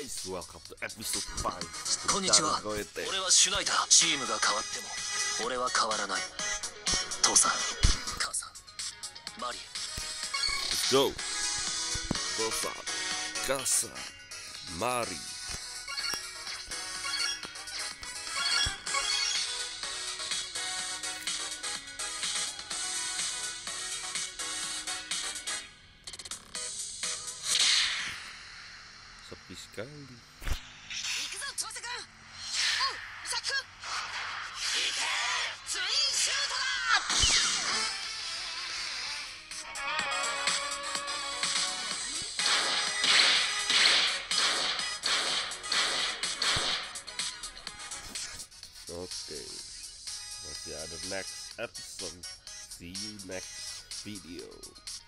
guys, welcome to episode 5. こんにちは。 超えて俺はシュナイダー。チームが変わっても俺は変わらない。父さん、母さん、マリエ。 Let's go. 父さん、母さん、マリー。Sepi sekali. 行くぞ、翼くん。おう、ミサキくん。行け、ツインシュートだ。 Oke, masih ada next episode. See you next video.